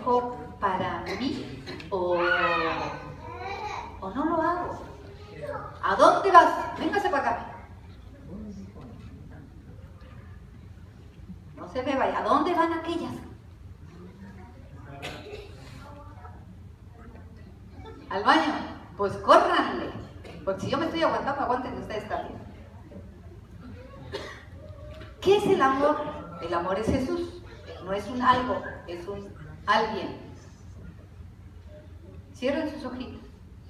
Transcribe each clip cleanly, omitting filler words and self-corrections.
dejo para mí o no lo hago. ¿A dónde vas? Véngase para acá. No se me vaya. ¿A dónde van aquellas? Al baño. Pues córranle. Porque si yo me estoy aguantando, aguanten ustedes también. ¿Qué es el amor? El amor es Jesús. No es un algo, es un alguien. Cierren sus ojitos.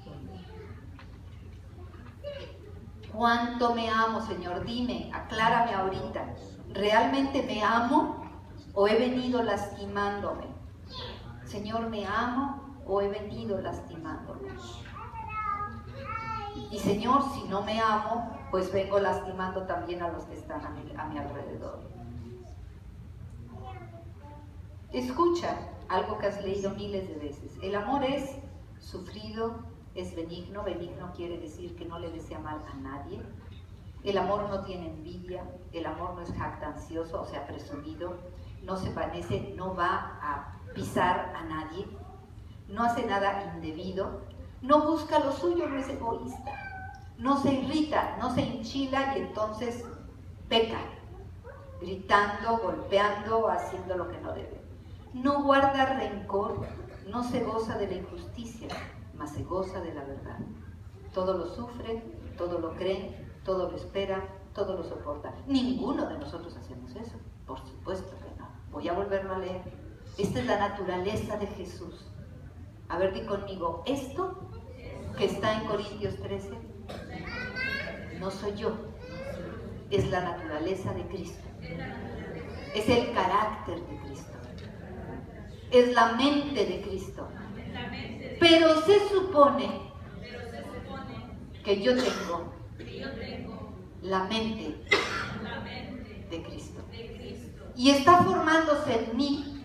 ¿Cuánto me amo, Señor? Dime, aclárame ahorita. ¿Realmente me amo o he venido lastimándome? Señor, ¿me amo o he venido lastimándome? Y Señor, si no me amo, pues vengo lastimando también a los que están a mi alrededor. Escucha algo que has leído miles de veces. El amor es sufrido, es benigno. Benigno quiere decir que no le desea mal a nadie. El amor no tiene envidia, el amor no es jactancioso, o sea, presumido, no se envanece, no va a pisar a nadie, no hace nada indebido, no busca lo suyo, no es egoísta, no se irrita, no se enchila y entonces peca, gritando, golpeando, haciendo lo que no debe. No guarda rencor, no se goza de la injusticia, mas se goza de la verdad. Todo lo sufre, todo lo cree, todo lo espera, todo lo soporta. Ninguno de nosotros hacemos eso, por supuesto que no. Voy a volverlo a leer. Esta es la naturaleza de Jesús. A ver, di conmigo, esto que está en Corintios 13, no soy yo, es la naturaleza de Cristo. Es el carácter de Cristo. Es la mente de Cristo. Pero se supone que yo tengo la mente de Cristo. Y está formándose en mí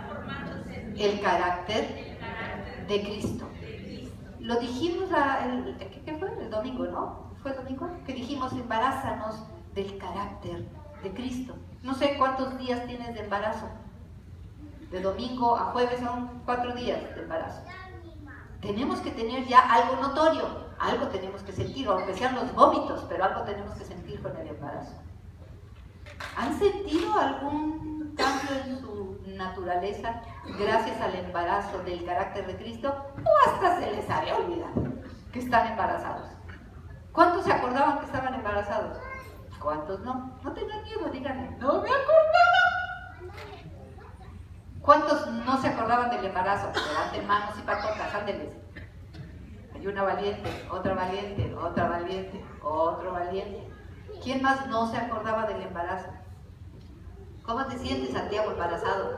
el carácter de Cristo. Lo dijimos, ¿qué fue? El domingo, ¿no? ¿Fue el domingo? Que dijimos, embarázanos del carácter de Cristo. No sé cuántos días tienes de embarazo. De domingo a jueves son 4 días de embarazo. Tenemos que tener ya algo notorio, algo tenemos que sentir, aunque sean los vómitos, pero algo tenemos que sentir con el embarazo. ¿Han sentido algún cambio en su naturaleza gracias al embarazo del carácter de Cristo? ¿O hasta se les había olvidado que están embarazados? ¿Cuántos se acordaban que estaban embarazados? ¿Cuántos no? No tengan miedo, díganme, no me acordaba. ¿Cuántos no se acordaban del embarazo? Levanten manos y patotas, ándeles. Hay una valiente, otra valiente, otra valiente, otro valiente. ¿Quién más no se acordaba del embarazo? ¿Cómo te sientes, Santiago, embarazado?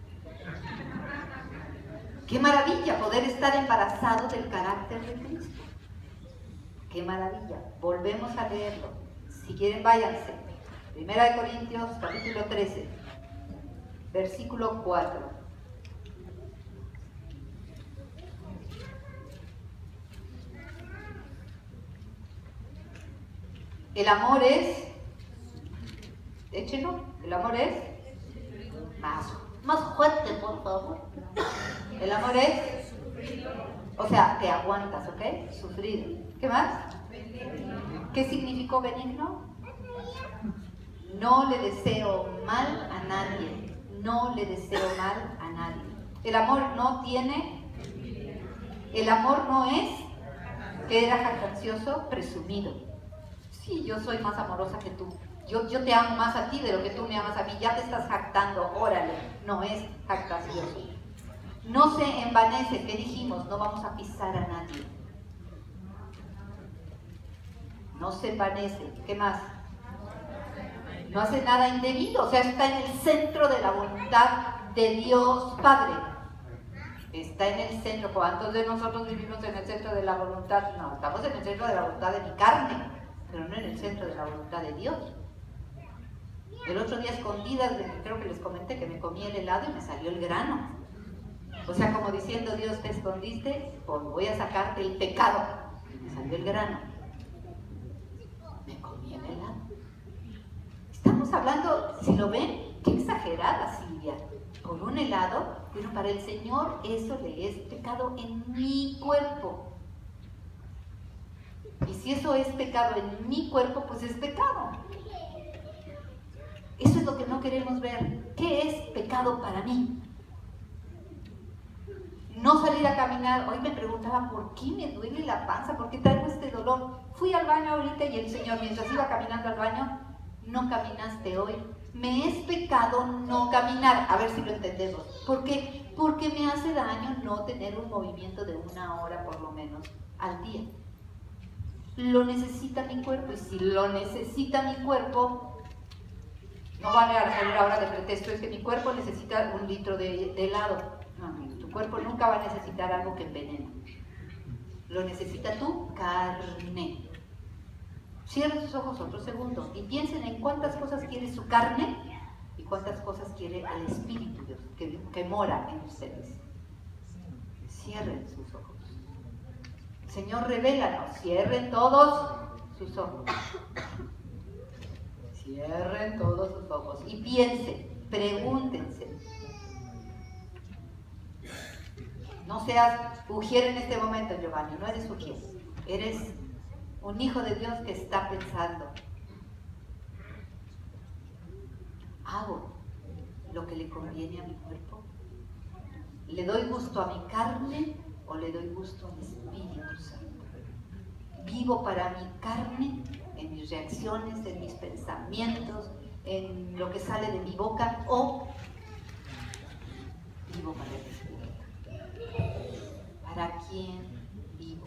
¡Qué maravilla poder estar embarazado del carácter de Cristo! ¡Qué maravilla! Volvemos a leerlo. Si quieren, váyanse. 1 Corintios, capítulo 13, versículo 4. El amor es, échenlo, el amor es, más fuerte, por favor. El amor es, o sea, te aguantas, ¿ok? Sufrido. ¿Qué más? ¿Qué significó benigno? No le deseo mal a nadie. No le deseo mal a nadie. El amor no tiene, el amor no es, que era jactancioso, presumido. Sí, yo soy más amorosa que tú. Yo te amo más a ti de lo que tú me amas a mí. Ya te estás jactando, órale. No es jactancioso. No se envanece, ¿qué dijimos? No vamos a pisar a nadie. No se envanece, ¿qué más? No hace nada indebido, o sea, está en el centro de la voluntad de Dios Padre. Está en el centro. ¿Cuántos de nosotros vivimos en el centro de la voluntad? No, estamos en el centro de la voluntad de mi carne, pero no en el centro de la voluntad de Dios. El otro día, escondidas, creo que les comenté que me comí el helado y me salió el grano. O sea, como diciendo, Dios, te escondiste, pues voy a sacarte el pecado. Y me salió el grano. Me comí el helado. Estamos hablando, si lo ven, qué exagerada, Silvia. por un helado, pero para el Señor eso le es pecado en mi cuerpo. Y si eso es pecado en mi cuerpo, pues es pecado. Eso es lo que no queremos ver. ¿Qué es pecado para mí? No salir a caminar. Hoy me preguntaba, ¿por qué me duele la panza? ¿Por qué traigo este dolor? Fui al baño ahorita y el Señor, mientras iba caminando al baño, no caminaste hoy. Me es pecado no caminar. A ver si lo entendemos. ¿Por qué? Porque me hace daño no tener un movimiento de 1 hora por lo menos al día. Lo necesita mi cuerpo, y si lo necesita mi cuerpo, no vale a salir ahora de pretexto, es que mi cuerpo necesita 1 litro de helado. No, tu cuerpo nunca va a necesitar algo que envenene. Lo necesita tu carne. Cierren sus ojos otro segundo y piensen en cuántas cosas quiere su carne y cuántas cosas quiere el Espíritu Dios que mora en ustedes. Cierren sus ojos. Señor, revélanos. Cierren todos sus ojos. Cierren todos sus ojos y piensen, pregúntense. No seas ujier en este momento, Giovanni, no eres ujier. Eres un hijo de Dios que está pensando. ¿Hago lo que le conviene a mi cuerpo? ¿Le doy gusto a mi carne o le doy gusto al Espíritu Santo? ¿Vivo para mi carne, en mis reacciones, en mis pensamientos, en lo que sale de mi boca, o vivo para el Espíritu? ¿Para quién vivo?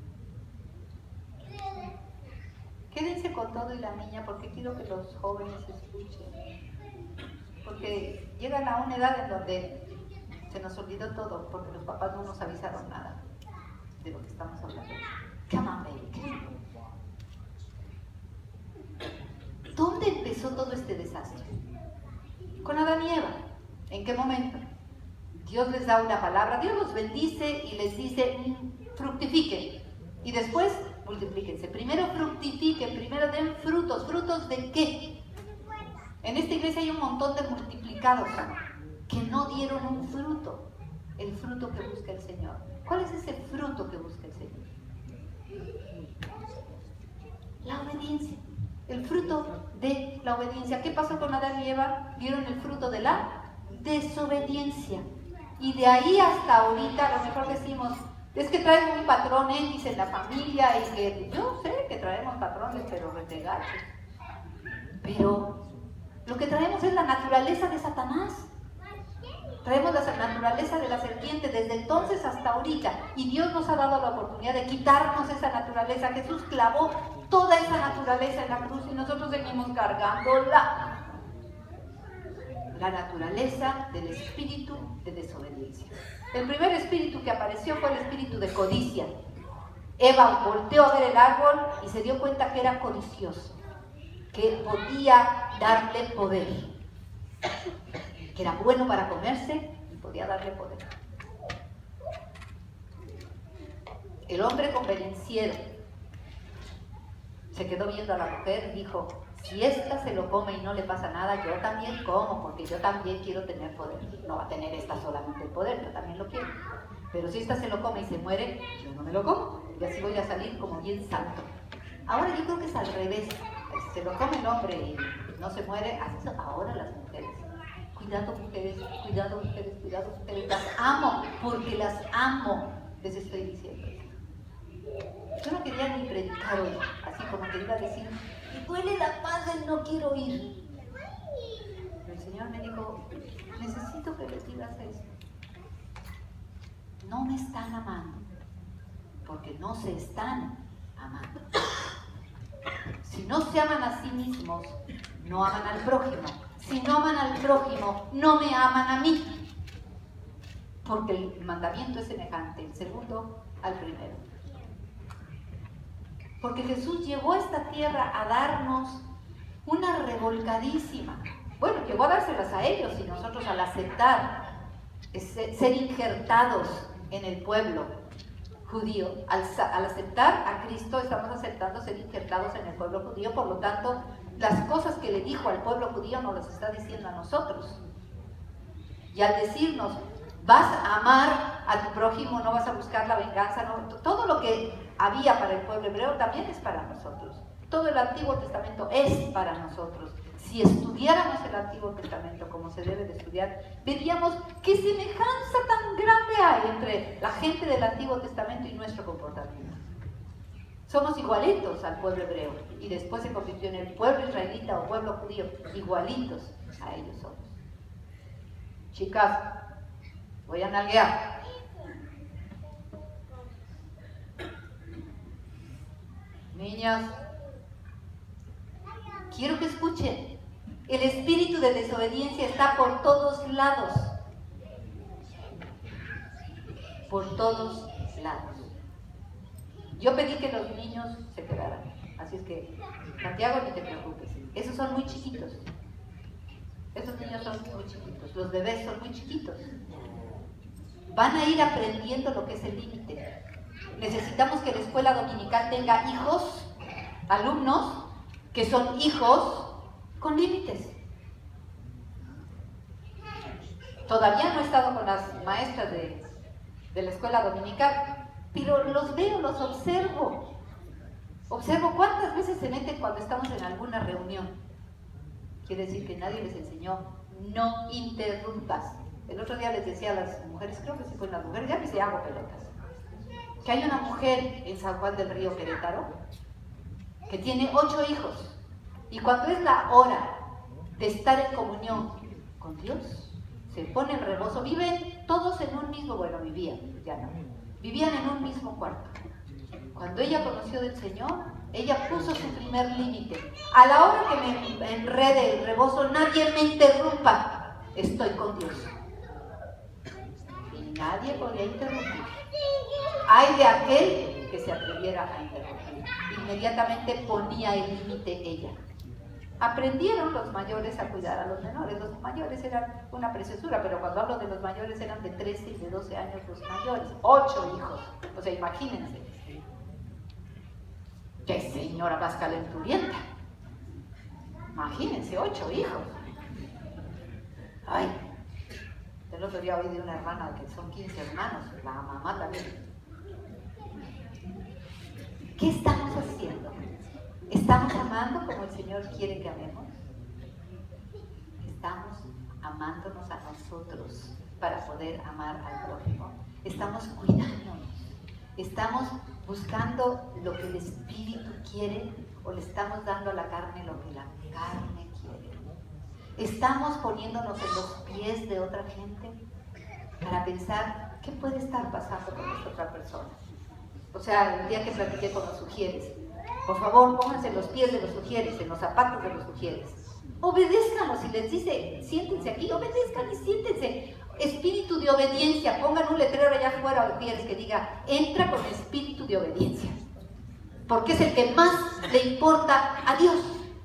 Quédense con todo y la niña porque quiero que los jóvenes escuchen. Porque llegan a una edad en donde se nos olvidó todo, porque los papás no nos avisaron nada de lo que estamos hablando. Come on, baby. ¿Dónde empezó todo este desastre? Con Adán y Eva. ¿En qué momento? Dios les da una palabra, Dios los bendice y les dice, fructifiquen. Y después, multiplíquense. Primero fructifiquen, primero den frutos. ¿Frutos de qué? En esta iglesia hay un montón de multiplicados que no dieron un fruto. El fruto que busca el Señor. ¿Cuál es ese fruto que busca el Señor? La obediencia. El fruto de la obediencia. ¿Qué pasó con Adán y Eva? Vieron el fruto de la desobediencia. Y de ahí hasta ahorita, a lo mejor decimos, es que traen un patrón X en la familia y que yo sé que traemos patrones, pero retegachos. Pero lo que traemos es la naturaleza de Satanás. Traemos la naturaleza de la serpiente desde entonces hasta ahorita. Y Dios nos ha dado la oportunidad de quitarnos esa naturaleza. Jesús clavó toda esa naturaleza en la cruz y nosotros seguimos cargándola. La naturaleza del espíritu de desobediencia. El primer espíritu que apareció fue el espíritu de codicia. Eva volteó a ver el árbol y se dio cuenta que era codicioso, que podía darle poder, que era bueno para comerse y podía darle poder. El hombre convenenciero se quedó viendo a la mujer y dijo, si esta se lo come y no le pasa nada, yo también como, porque yo también quiero tener poder. No va a tener esta solamente el poder, yo también lo quiero. Pero si esta se lo come y se muere, yo no me lo como. Y así voy a salir como bien santo. Ahora yo creo que es al revés. Si se lo come el hombre y no se muere, así son ahora las mujeres. Cuidado mujeres, cuidado mujeres, cuidado mujeres. Las amo, porque las amo. Les estoy diciendo esto. Yo no quería ni predicar hoy, así como que iba a decir, me duele la panza y no quiero ir. Pero el Señor me dijo, necesito que les digas eso. No me están amando, porque no se están amando. Si no se aman a sí mismos, no aman al prójimo. Si no aman al prójimo, no me aman a mí. Porque el mandamiento es semejante, el segundo al primero. Porque Jesús llegó a esta tierra a darnos una revolcadísima. Bueno, llegó a dárselas a ellos y nosotros al aceptar, ser injertados en el pueblo judío, al aceptar a Cristo estamos aceptando ser injertados en el pueblo judío, por lo tanto, las cosas que le dijo al pueblo judío nos las está diciendo a nosotros. Y al decirnos, vas a amar a tu prójimo, no vas a buscar la venganza, no, todo lo que había para el pueblo hebreo también es para nosotros. Todo el Antiguo Testamento es para nosotros. Si estudiáramos el Antiguo Testamento como se debe de estudiar, veríamos qué semejanza tan grande hay entre la gente del Antiguo Testamento y nuestro comportamiento. Somos igualitos al pueblo hebreo y después se convirtió en el pueblo israelita o pueblo judío, igualitos a ellos somos. Chicas, voy a nalguear. Niñas, quiero que escuchen. El espíritu de desobediencia está por todos lados. Por todos lados. Yo pedí que los niños se quedaran. Así es que, Santiago, ni te preocupes. Esos son muy chiquitos. Esos niños son muy chiquitos. Los bebés son muy chiquitos. Van a ir aprendiendo lo que es el límite. Necesitamos que la escuela dominical tenga hijos, alumnos, que son hijos con límites. Todavía no he estado con las maestras de la escuela dominical, pero los veo, los observo. Observo cuántas veces se meten cuando estamos en alguna reunión. Quiere decir que nadie les enseñó, no interrumpas. El otro día les decía a las mujeres, creo que sí fueron las mujeres, ya que se hago pelotas, que hay una mujer en San Juan del Río, Querétaro, que tiene 8 hijos. Y cuando es la hora de estar en comunión con Dios, se pone en rebozo. Viven todos en un mismo, bueno, vivían, ya no. Vivían en un mismo cuarto. Cuando ella conoció del Señor, ella puso su primer límite. A la hora que me enrede el rebozo, nadie me interrumpa. Estoy con Dios. Y nadie podía interrumpir. Ay de aquel que se atreviera a interrumpir. Inmediatamente ponía el límite ella. Aprendieron los mayores a cuidar a los menores. Los mayores eran una preciosura, pero cuando hablo de los mayores eran de 13 y de 12 años los mayores. 8 hijos. O sea, imagínense. ¡Qué señora más calenturienta! Imagínense, 8 hijos. Ay, el otro día oí de una hermana que son 15 hermanos, la mamá también. ¿Qué estamos haciendo? ¿Estamos amando como el Señor quiere que amemos? ¿Estamos amándonos a nosotros para poder amar al prójimo? ¿Estamos cuidándonos? ¿Estamos buscando lo que el Espíritu quiere o le estamos dando a la carne lo que la carne quiere? ¿Estamos poniéndonos en los pies de otra gente para pensar qué puede estar pasando con esta otra persona? O sea, el día que platiqué con los sugieres, por favor, pónganse en los pies de los sugieres, en los zapatos de los sugieres. Obedézcanlos, si les dice, siéntense aquí, obedezcan y siéntense. Espíritu de obediencia, pongan un letrero allá afuera de pies que diga, entra con espíritu de obediencia. Porque es el que más le importa a Dios.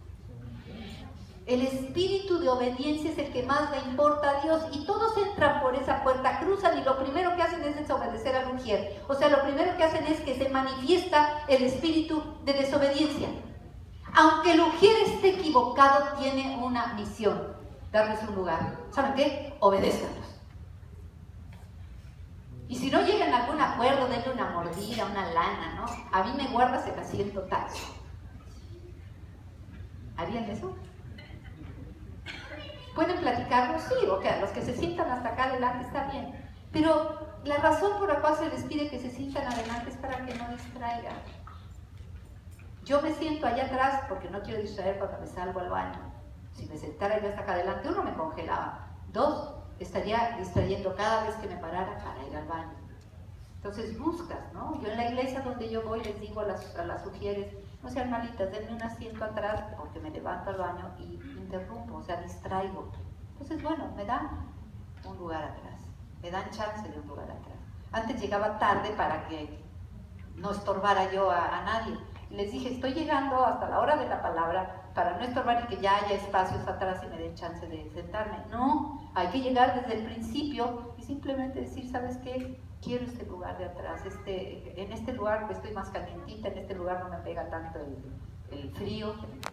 El espíritu de obediencia es el que más le importa a Dios y todos entran por esa puerta, cruzan y lo primero que hacen es desobedecer al ujier. O sea, lo primero que hacen es que se manifiesta el espíritu de desobediencia. Aunque el ujier esté equivocado, tiene una misión, darles un lugar. ¿Saben qué? Obedézcanlos. Y si no llegan a algún acuerdo, denle una mordida, una lana, ¿no? A mí me guardas el asiento taxi. ¿Harían eso? ¿Pueden platicarlo? Sí, ok, los que se sientan hasta acá adelante está bien. Pero la razón por la cual se les pide que se sientan adelante es para que no distraigan. Yo me siento allá atrás porque no quiero distraer cuando me salgo al baño. Si me sentara yo hasta acá adelante, 1, me congelaba. 2, estaría distrayendo cada vez que me parara para ir al baño. Entonces buscas, ¿no? Yo en la iglesia donde yo voy les digo a las sugieres, no sean malitas, denme un asiento atrás porque me levanto al baño y interrumpo, o sea, distraigo. Entonces, bueno, me dan un lugar atrás, me dan chance de un lugar atrás. Antes llegaba tarde para que no estorbara yo a nadie. Y les dije, estoy llegando hasta la hora de la palabra para no estorbar y que ya haya espacios atrás y me den chance de sentarme. No, hay que llegar desde el principio y simplemente decir, ¿sabes qué? Quiero este lugar de atrás, en este lugar estoy más calientita, en este lugar no me pega tanto el frío.